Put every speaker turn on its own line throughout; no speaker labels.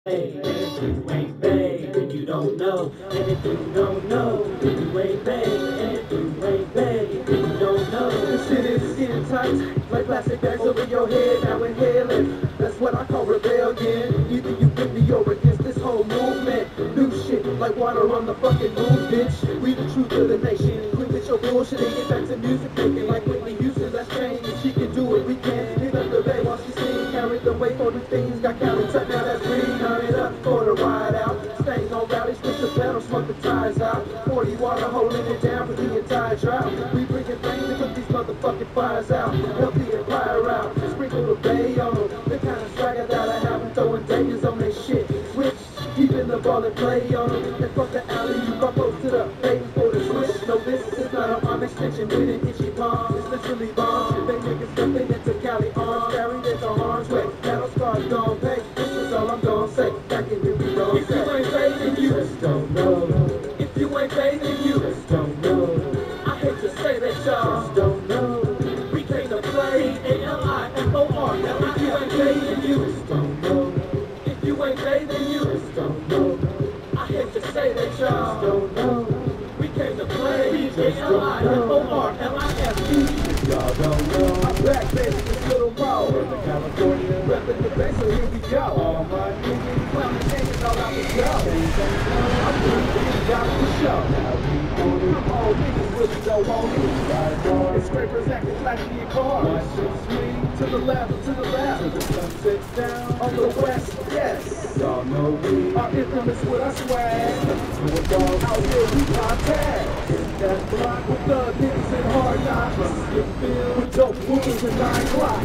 Hey, and if you ain't bae, then you don't know. And if you don't know, then you ain't bae. And if you ain't bae, then you don't know. This shit is getting tight, like plastic bags over your head. Now inhaling, that's what I call rebellion. Either you with me or against this whole movement. New shit, like water on the fucking moon, bitch. We the truth of the nation. Quit with your bullshit and get back to music making. Like Whitney Houston, let's change. She can do it, we can. Pick up the bae while she sing. Carry the weight for the things. Got counted up, now that's green. Turn it up for the ride out. Stains on rally, switch the pedal, smoke the tires out. 40 water holding it down for the entire drought. We bringing flames to put these motherfucking fires out. Help the empire out. Sprinkle the bay on them. The kind of swagger that I have, I'm throwing daggers on that shit. Switch, keeping the ball and play on them. And fuck the alley, you got close to the base for the switch. No, this is not an arm extension with an itchy palm. It's literally bombs. They niggas stepping into Cali arms, carried into harm's way. Battle scars don't pay. This is all I'm gonna say. Back in here we don't say. If you ain't bathing, you just don't know. If you ain't bathing, you just don't know. I hate to say that y'all just don't know. We came to play A-L-I-F-O-R. Now if you ain't bathing, you just don't know. If you ain't bathing, you just don't know. I hate to say that y'all just don't know. We came to play A-L-I-F-O-R-L-I-F-E. Y'all don't know. I'm back, baby, this little raw. Northern California, reppin' the bay, so here we go. All my niggas, clowning niggas all out the show. I'm doing things out of the show. Now we on it. I'm all niggas really don't want it. It's scrapers acting flashy in cars. My shit swing to the left, to the left. Till the sun sets down on the west, yes. Y'all know we are infamous with our swag. Doing balls out here, we podcast. That block with the niggas and hard knocks. You feel with dope moves and 9 o'clock.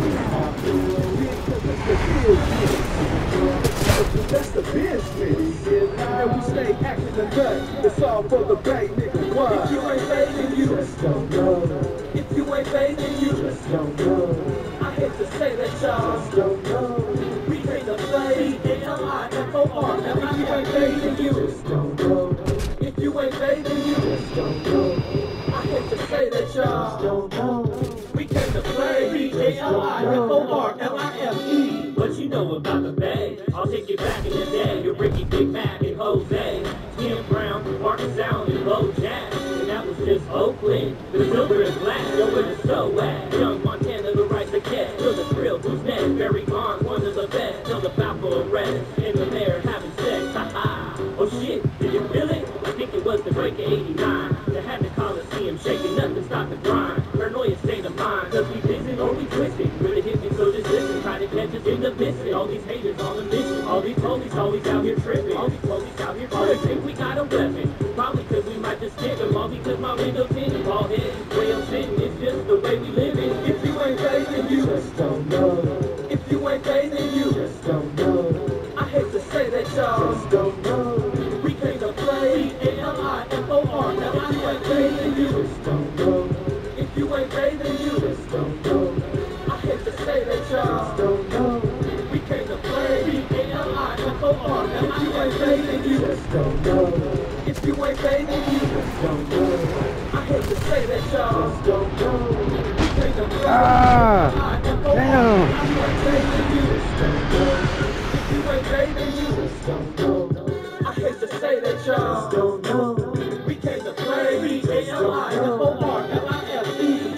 That's the business. And we stay acting the nut. It's all for the bay, nigga. What? If you ain't bathing, you just don't know. If you ain't bathing, you just don't know. I hate to say that y'all just don't know. We came to play A-L-I-F-O-R. Now if you ain't bathing, you just don't know. If you ain't bathing, you just don't know. I hate to say that y'all just don't know. We came to play A-L-I-F-O-R-L-I-F-E. What you know about the bay? I'll take you back in the day. You're Ricky, Big Mac, and Jose. Tim Brown, Marcus Allen, and Bo Jack. And that was just Oakland. The silver is black. Yo, where the so at? Young Montana, the right to catch. Feel the thrill, who's next? Barry Bonds, one of the best. Feel the Falco arrest. In the mayor having sex. Ha-ha. Oh shit, did you feel it? I think it was the break of 89. They had the Coliseum shaking up and stop the grind. Paranoia state of mind. Cause we busy or we twisted. Really hit me, so just listen. Try to catch us in the mission. All these haters on the mission. All these police always out here tripping. All these police out here always think we got a weapon. Probably cause we might just stick them. All because my window tinted. Ball head, rail sitting. It's just the way we live it. If you ain't bathing, you just don't know. If you ain't bathing, you just don't know. I hate to say that y'all just don't know. We came to play A-L-I-F-O-R. Now if you ain't bathing, you just don't know. If you ain't bathing, you just don't know. I hate to say that y'all just don't know. We came to play A-L-I-F-O-R. Now if you ain't bathing, you just don't know. If you ain't bathing, you just don't know. I hate to say that y'all just don't know. We came to play A-L-I-F-O-R. Now if you ain't bathing, you just don't know. If you ain't bathing, you just don't know. I hate to say that y'all just don't know. We came to play A-L-I-F-O-R-L-I-F-E.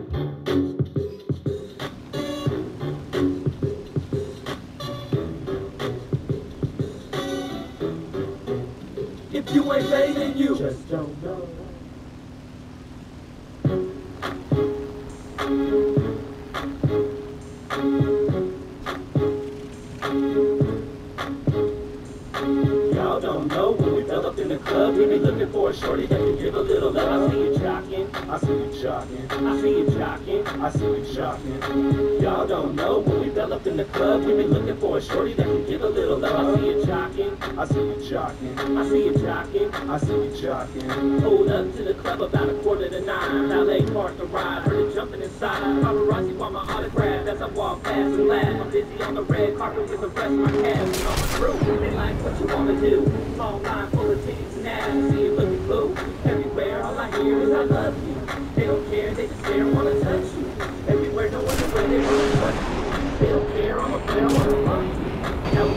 If you ain't bathing, you just don't know. Y'all don't know when we fell up in the club, we be looking for a shorty that can give a little love. I see you jocking, I see you jocking, I see you jocking, I see you jocking. Y'all don't know when we fell up in the club, we be looking for a shorty that can give a little love. I see you jocking, I see you jocking, I see you jocking, I see you jocking. Pulled up to the club about 8:45. Valet parked the ride, heard it jumping inside. Paparazzi want my autograph as I walk past and laugh. I'm busy on the red carpet with the rest of my cast and all my crew. They like what you wanna do. Long line full of titties and ass. See you looking blue. Everywhere all I hear is I love you. They don't care, they just stare and wanna touch you. Everywhere, no other way, they wanna touch you. They don't care, I'm a player, I wanna love you. Now we up at the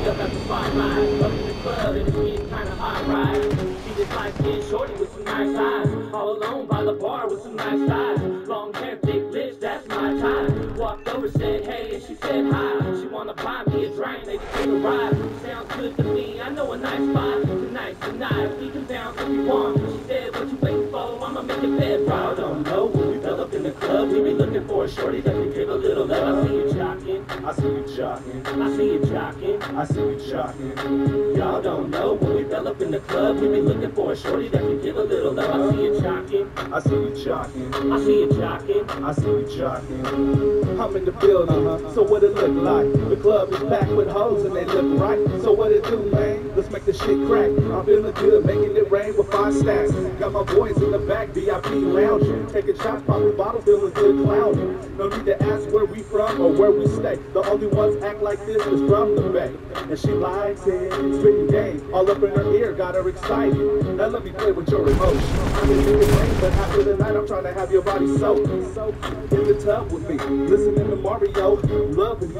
spotlight. Up in the club and it's getting kinda hot, right? See this light-skinned shorty with some nice eyes. All alone by the bar with some nice thighs. Long hair, thick lips, that's my time. Walked over, said hey, and she said hi. She wanna buy me a drink, maybe take a ride. Sounds good to me, I know a nice spot. Tonight's the night, we can bounce if you want. She said, what you waiting for? I'ma make your bed right. I don't know, when we fell up in the club, we be looking for a shorty that can give a little love. I see you jocking,
I see you jocking,
I see you jocking,
I see you jocking.
y'all don't know, when we fell up in the club, we be looking for a shorty that can give a little love. I see you jocking,
I see you jocking,
I see you jocking,
I see you jocking. I'm in the building, so what it look like? The club is packed with hoes and they look right. So what it do, man? Let's make the shit crack. I'm feeling good, making it rain with 5 stacks. Got my boys in the back, VIP lounging, taking shots, popping bottles, feeling good clowning. No need to ask where we from or where we stay. The only ones act like this is from the Bay. And she likes it, spitting game all up in her ear, got her excited. Now let me play with your emotions. I'm in the rain, but after the night, I'm trying to have your body soaked. In the tub with me, listening to Mario, loving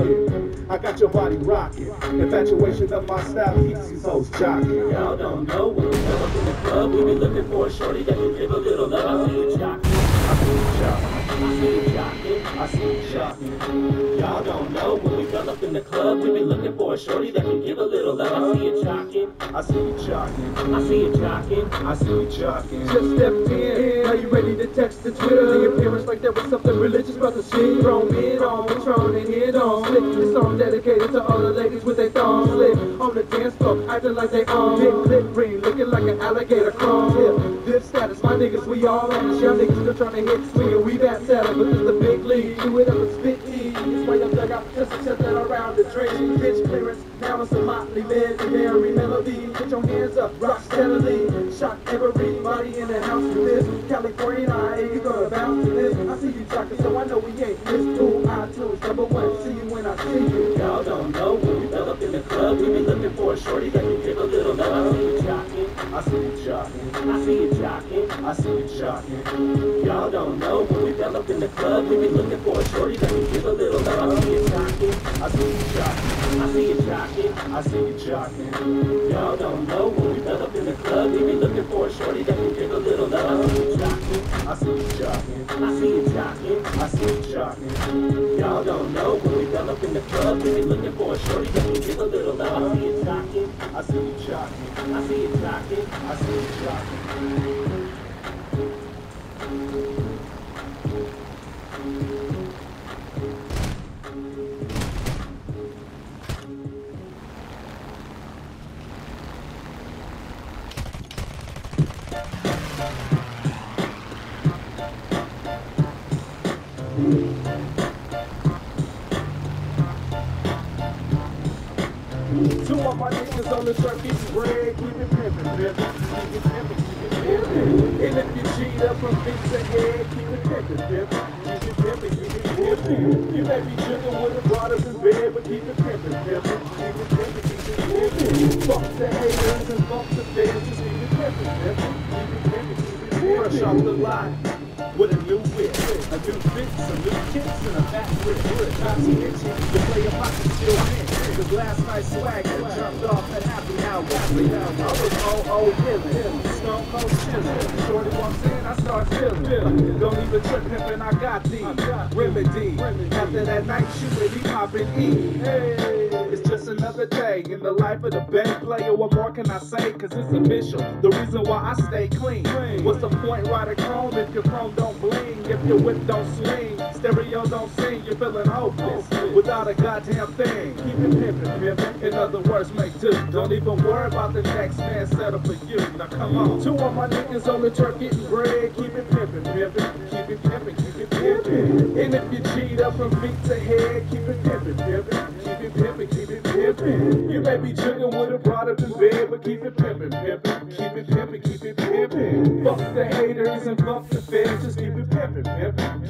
me. I got your body rocking. Infatuation of my style keeps these hoes jocking.
y'all don't know, when we fell up in the club, we be looking for a shorty that can give a little love. I see you jocking,
I see you jocking,
I see you jocking,
I see you jocking.
y'all don't know, when we fell up in the club, we be looking for a shorty that can give a little love. I see you jocking,
I see you jocking,
I see you jocking,
I see you jocking.
Just stepped in, now you ready to text the Twitter. The appearance like there was something religious about the shit. Throw mid on, Patron and hit on. Slick, this song dedicated to all the ladies with their thongs slit on the dance floor, acting like they own big clip green, looking like an alligator crawl tip. Good status, my niggas, we all on this. Young niggas still trying to hit swing and we back saddle, but this the big league. Do it up and spit tea. This way I'm dug out just to set that around the train. Bitch clearance, now it's a motley legendary melody. Put your hands up, rock steadily. Shock everybody in the house with this. California, you gonna bounce to this. I see you jocking, so I know we ain't missed. Two iTunes, #1, see you when I see you.
y'all don't know, when we fell up in the club, we be looking for a shorty that can give a little love. I see you jocking,
I see you jocking,
I see you jocking,
I see you jocking.
y'all don't know, when we fell up in the club, we be looking for a shorty that can give a little love. I see you jocking,
I see you jocking,
I see you jocking,
I see you jocking.
y'all don't know, when we fell up in the club, we be looking for a shorty that can give a little love. I see you jocking,
I see you jocking,
I see you jocking,
I see you jocking.
y'all don't know, when we fell up in the club, we be looking for a shorty that can give a little love. I see you jocking,
I see you jocking,
I see you jocking,
I see you jocking. Two of my niggas on the truck getting bread, keep it pimpin', pimpin', keep it pimpin', keep it pimpin'. And if you cheat up from feet to head, keep it pimpin', pimpin', keep it pimpin', keep it pimpin'. You may be jiggling with a brought up in bed, but keep it pimpin', pimpin', keep it pimpin', keep it pimpin'. Fuck the haters and fuck the fans, just keep it pimpin', pimpin', keep it pimpin', keep it pimpin'. Fresh off the line with a new whip, a new fit, some new kicks, and a fat grip. Not to itchy, the player pocket still in. Cause last night's swag jumped off at happy hour. I was OO living, stone cold chillin'. Shorty walks in, I start feeling. Don't even trip pimpin', I got these remedy. After that night shooting, he poppin' E. Hey, it's just another day in the life of the bank player. What more can I say? Cause it's official. The reason why I stay clean. What's the point riding chrome if your chrome don't bling? If your whip don't swing, stereo don't sing, you're feeling hopeless without a goddamn thing. Keep it pimpin', pimpin'. In other words, make do. Don't even worry about the next man set up for you. Now come on. Two of my niggas on the truck getting bread. Keep it pimpin', pimpin'. Keep it pimpin', keep it pimpin'. And if you cheat up from feet to head, keep it pimpin', pimpin'. Keep it pimpin', keep it pimpin'. You may be jiggling with a brought up in bed, but keep it pimpin', pimpin'. Keep it pimpin', keep it pimpin'. Fuck the haters and fuck the fans, just keep it pimpin', pimpin'.